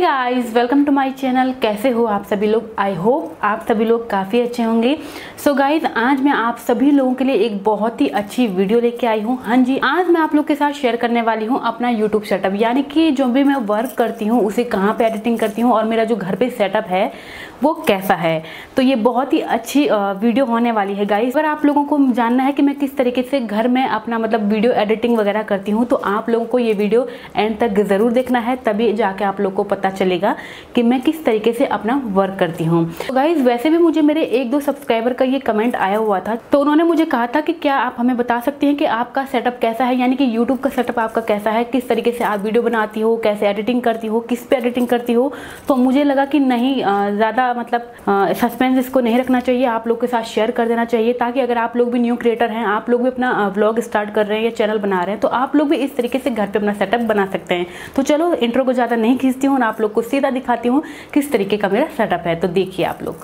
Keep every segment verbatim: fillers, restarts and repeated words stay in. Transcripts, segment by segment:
Guys, welcome to my channel. कैसे हो आप सभी लोग? आई होप आप सभी लोग काफ़ी अच्छे होंगे। सो गाइस, आज मैं आप सभी लोगों के लिए एक बहुत ही अच्छी वीडियो लेके आई हूँ। हाँ जी, आज मैं आप लोग के साथ शेयर करने वाली हूँ अपना यूट्यूब सेटअप, यानी कि जो भी मैं वर्क करती हूँ उसे कहाँ पे एडिटिंग करती हूँ और मेरा जो घर पे सेटअप है वो कैसा है। तो ये बहुत ही अच्छी वीडियो होने वाली है गाइस। अगर आप लोगों को जानना है कि मैं किस तरीके से घर में अपना मतलब वीडियो एडिटिंग वगैरह करती हूँ, तो आप लोगों को ये वीडियो एंड तक ज़रूर देखना है, तभी जाके आप लोग को पता चलेगा कि मैं किस तरीके से अपना वर्क करती हूँ। तो गाइस, वैसे भी मुझे मेरे एक दो सब्सक्राइबर का ये कमेंट आया हुआ था, तो उन्होंने मुझे कहा था कि क्या आप हमें बता सकते हैं कि आपका सेटअप कैसा है, यानी कि यूट्यूब का सेटअप आपका कैसा है, किस तरीके से आप वीडियो बनाती हो, कैसे एडिटिंग करती हो, किस पे एडिटिंग करती हो। तो मुझे लगा कि नहीं, ज़्यादा मतलब सस्पेंस इसको नहीं रखना चाहिए, आप लोग के साथ शेयर कर देना चाहिए, ताकि अगर आप लोग भी न्यू क्रिएटर हैं, आप लोग भी अपना व्लॉग स्टार्ट कर रहे हैं या चैनल बना रहे हैं, तो आप लोग भी इस तरीके से घर पे अपना सेटअप बना सकते हैं। तो चलो इंट्रो को ज़्यादा नहीं खींचती हूँ और आप लोग को सीधा दिखाती हूँ किस तरीके का मेरा सेटअप है। तो देखिए आप लोग।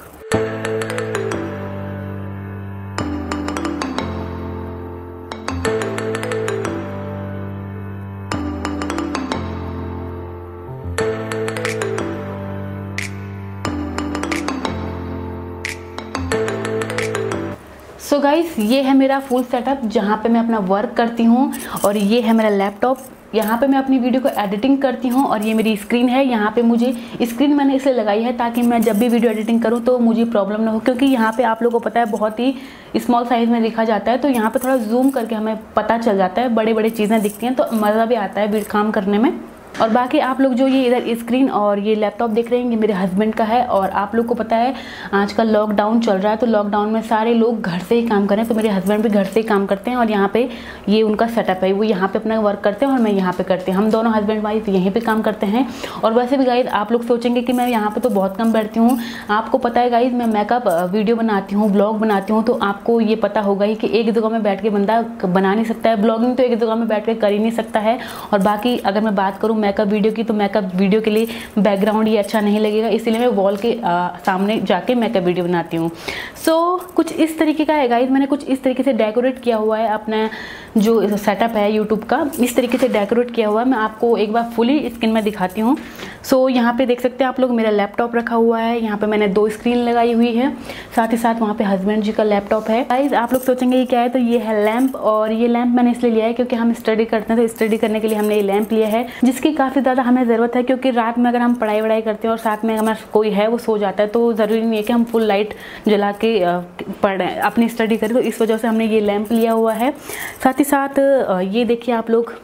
सो गाइस, ये है मेरा फुल सेटअप जहाँ पे मैं अपना वर्क करती हूँ, और ये है मेरा लैपटॉप, यहाँ पे मैं अपनी वीडियो को एडिटिंग करती हूँ, और ये मेरी स्क्रीन है। यहाँ पे मुझे स्क्रीन मैंने इसलिए लगाई है ताकि मैं जब भी वीडियो एडिटिंग करूँ तो मुझे प्रॉब्लम ना हो, क्योंकि यहाँ पे आप लोगों को पता है बहुत ही स्मॉल साइज़ में लिखा जाता है, तो यहाँ पे थोड़ा जूम करके हमें पता चल जाता है, बड़े बड़े चीज़ें दिखती हैं, तो मज़ा भी आता है काम करने में। और बाकी आप लोग जो ये इधर स्क्रीन और ये लैपटॉप देख रहे हैं, ये मेरे हस्बैंड का है। और आप लोग को पता है आजकल लॉकडाउन चल रहा है, तो लॉकडाउन में सारे लोग घर से ही काम कर रहे हैं, तो मेरे हस्बैंड भी घर से ही काम करते हैं, और यहाँ पे ये उनका सेटअप है, वो यहाँ पे अपना वर्क करते हैं और मैं यहाँ पे करती हूँ। हम दोनों हस्बैंड वाइफ यहीं पे काम करते हैं। और वैसे भी गाइज, आप लोग सोचेंगे कि मैं यहाँ पे तो बहुत कम बैठती हूँ। आपको पता है गाइज, मैं मेकअप वीडियो बनाती हूँ, ब्लॉग बनाती हूँ, तो आपको ये पता होगा ही कि एक जगह में बैठ के बंदा बना नहीं सकता है, ब्लॉगिंग तो एक जगह में बैठ के कर ही नहीं सकता है। और बाकी अगर मैं बात करूँ मेकअप वीडियो की, तो मेकअप वीडियो के लिए बैकग्राउंड ये अच्छा नहीं लगेगा, इसलिए मैं वॉल के आ, सामने जाके मेकअप वीडियो बनाती हूँ। सो so, कुछ इस तरीके का है गाइज, मैंने कुछ इस तरीके से डेकोरेट किया हुआ है अपना जो सेटअप है यूट्यूब का, इस तरीके से डेकोरेट किया हुआ है। मैं आपको एक बार फुली स्क्रीन में दिखाती हूँ। सो so, यहाँ पे देख सकते हैं आप लोग, मेरा लैपटॉप रखा हुआ है, यहाँ पे मैंने दो स्क्रीन लगाई हुई है, साथ ही साथ वहाँ पे हस्बैंड जी का लैपटॉप है। गाइज, आप लोग सोचेंगे ये क्या है, तो ये है लैंप, और ये लैंप मैंने इसलिए लिया है क्योंकि हम स्टडी करते हैं, तो स्टडी करने के लिए हमने ये लैंप लिया है, जिसकी काफ़ी ज़्यादा हमें ज़रूरत है, क्योंकि रात में अगर हम पढ़ाई वढ़ाई करते हैं और साथ में हमारा कोई है वो सो जाता है, तो ज़रूरी नहीं है कि हम फुल लाइट जला के पढ़ अपनी स्टडी करें, तो इस वजह से हमने ये लैंप लिया हुआ है। साथ ही साथ ये देखिए आप लोग,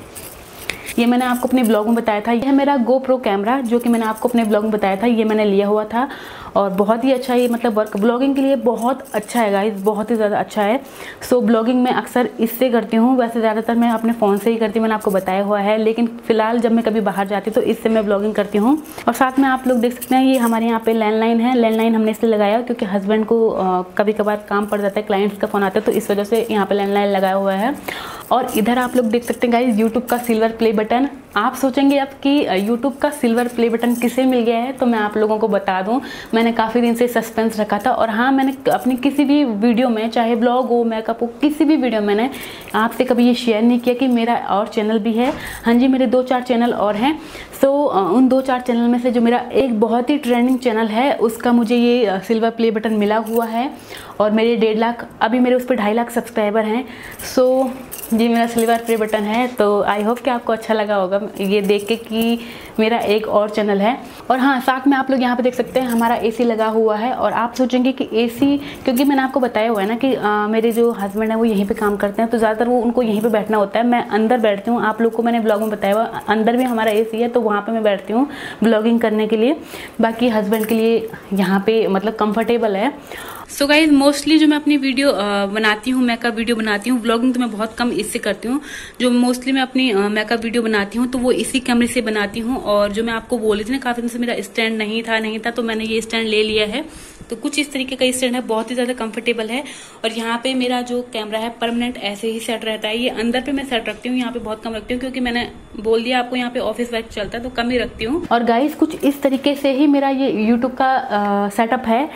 ये मैंने आपको अपने ब्लॉग में बताया था, यह है मेरा गोप्रो कैमरा, जो कि मैंने आपको अपने ब्लॉग में बताया था, ये मैंने लिया हुआ था, और बहुत ही अच्छा, ये मतलब वर्क ब्लॉगिंग के लिए बहुत अच्छा है गाइस, बहुत ही ज़्यादा अच्छा है। सो so, ब्लॉगिंग मैं अक्सर इससे करती हूँ, वैसे ज़्यादातर मैं अपने फ़ोन से ही करती हूँ, मैंने आपको बताया हुआ है, लेकिन फिलहाल जब मैं कभी बाहर जाती हूँ तो इससे मैं ब्लॉगिंग करती हूँ। और साथ में आप लोग देख सकते हैं, ये हमारे यहाँ पे लैंडलाइन है, लैंडलाइन हमने इसलिए लगाया क्योंकि हस्बैंड को कभी कभार काम पड़ जाता है, क्लाइंट्स का फ़ोन आता है, तो इस वजह से यहाँ पर लैंडलाइन लगाया हुआ है। और इधर आप लोग देख सकते हैं गाइस, यूट्यूब का सिल्वर प्ले बटन। आप सोचेंगे अब कि यूट्यूब का सिल्वर प्ले बटन किसे मिल गया है, तो मैं आप लोगों को बता दूं, मैंने काफ़ी दिन से सस्पेंस रखा था। और हाँ, मैंने अपनी किसी भी वीडियो में, चाहे ब्लॉग हो, मेकअप हो, किसी भी वीडियो में मैंने आपसे कभी ये शेयर नहीं किया कि मेरा और चैनल भी है। हाँ जी, मेरे दो चार चैनल और हैं। सो उन दो चार चैनल में से जो मेरा एक बहुत ही ट्रेंडिंग चैनल है, उसका मुझे ये सिल्वर प्ले बटन मिला हुआ है, और मेरे डेढ़ लाख अभी मेरे उस पर ढाई लाख सब्सक्राइबर हैं। सो जी, मेरा सिल्वर प्ले बटन है। तो आई होप कि आपको अच्छा लगा होगा ये देख के कि मेरा एक और चैनल है। और हाँ, साथ में आप लोग यहाँ पे देख सकते हैं हमारा एसी लगा हुआ है। और आप सोचेंगे कि एसी, क्योंकि मैंने आपको बताया हुआ है ना कि आ, मेरे जो हस्बैंड है वो यहीं पे काम करते हैं, तो ज़्यादातर वो उनको यहीं पे बैठना होता है, मैं अंदर बैठती हूँ। आप लोग को मैंने ब्लॉग में बताया हुआ, अंदर भी हमारा एसी है, तो वहाँ पर मैं बैठती हूँ ब्लॉगिंग करने के लिए। बाकी हस्बैंड के लिए यहाँ पे मतलब कम्फर्टेबल है। सो गाइज, मोस्टली जो मैं अपनी वीडियो बनाती हूँ, मेकअप वीडियो बनाती हूँ, व्लॉगिंग तो मैं बहुत कम इससे करती हूँ, जो मोस्टली मैं अपनी मेकअप वीडियो बनाती हूँ तो वो इसी कैमरे से बनाती हूँ। और जो मैं आपको बोली थी ना, काफी दिन से मेरा स्टैंड नहीं था नहीं था तो मैंने ये स्टैंड ले लिया है। तो कुछ इस तरीके का स्टैंड है, बहुत ही ज्यादा कंफर्टेबल है। और यहाँ पे मेरा जो कैमरा है परमानेंट ऐसे ही सेट रहता है, ये अंदर पे मैं सेट रखती हूँ, यहाँ पे बहुत कम रखती हूँ, क्योंकि मैंने बोल दिया आपको यहाँ पे ऑफिस वर्क चलता है तो कम ही रखती हूँ। और गाइज, कुछ इस तरीके से ही मेरा ये यूट्यूब का सेटअप है।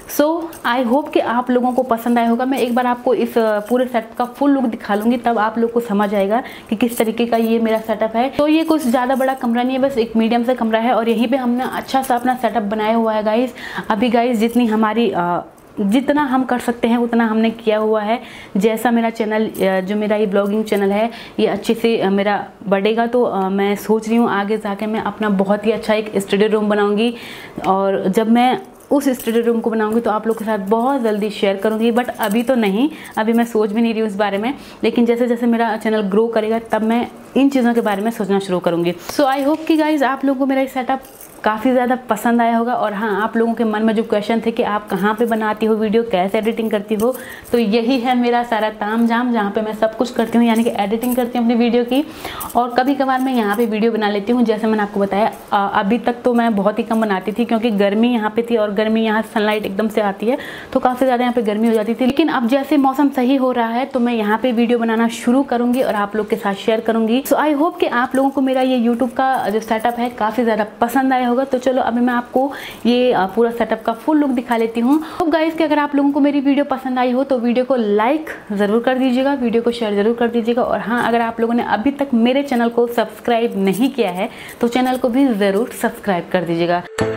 सो आई होप कि आप लोगों को पसंद आया होगा। मैं एक बार आपको इस पूरे सेटअप का फुल लुक दिखा लूँगी, तब आप लोग को समझ आएगा कि किस तरीके का ये मेरा सेटअप है। तो ये कुछ ज़्यादा बड़ा कमरा नहीं है, बस एक मीडियम सा कमरा है और यहीं पे हमने अच्छा सा अपना सेटअप बनाया हुआ है गाइस। अभी गाइस जितनी हमारी आ, जितना हम कर सकते हैं उतना हमने किया हुआ है। जैसा मेरा चैनल, जो मेरा ये ब्लॉगिंग चैनल है, ये अच्छे से मेरा बढ़ेगा, तो मैं सोच रही हूँ आगे जाके मैं अपना बहुत ही अच्छा एक स्टडी रूम बनाऊँगी। और जब मैं उस स्टडी रूम को बनाऊंगी तो आप लोग के साथ बहुत जल्दी शेयर करूंगी, बट अभी तो नहीं, अभी मैं सोच भी नहीं रही हूँ इस बारे में। लेकिन जैसे जैसे मेरा चैनल ग्रो करेगा तब मैं इन चीज़ों के बारे में सोचना शुरू करूंगी। सो आई होप कि गाइज आप लोगों को मेरा ये सेटअप काफ़ी ज़्यादा पसंद आया होगा। और हाँ, आप लोगों के मन में जो क्वेश्चन थे कि आप कहाँ पे बनाती हो वीडियो, कैसे एडिटिंग करती हो, तो यही है मेरा सारा ताम झाम, जहाँ पे मैं सब कुछ करती हूँ, यानी कि एडिटिंग करती हूँ अपनी वीडियो की। और कभी कभार मैं यहाँ पे वीडियो बना लेती हूँ। जैसे मैंने आपको बताया, अभी तक तो मैं बहुत ही कम बनाती थी क्योंकि गर्मी यहाँ पे थी और गर्मी यहाँ सनलाइट एकदम से आती है तो काफ़ी ज़्यादा यहाँ पे गर्मी हो जाती थी। लेकिन अब जैसे मौसम सही हो रहा है तो मैं यहाँ पे वीडियो बनाना शुरू करूँगी और आप लोग के साथ शेयर करूँगी। सो आई होप कि आप लोगों को मेरा ये यूट्यूब का जो सेटअप है काफ़ी ज़्यादा पसंद आया होगा। तो चलो अभी मैं आपको ये पूरा सेटअप का फुल लुक दिखा लेती हूँ। तो गाइस कि अगर आप लोगों को मेरी वीडियो पसंद आई हो तो वीडियो को लाइक ज़रूर कर दीजिएगा, वीडियो को शेयर ज़रूर कर दीजिएगा। और हाँ, अगर आप लोगों ने अभी तक मेरे चैनल को सब्सक्राइब नहीं किया है तो चैनल को भी ज़रूर सब्सक्राइब कर दीजिएगा।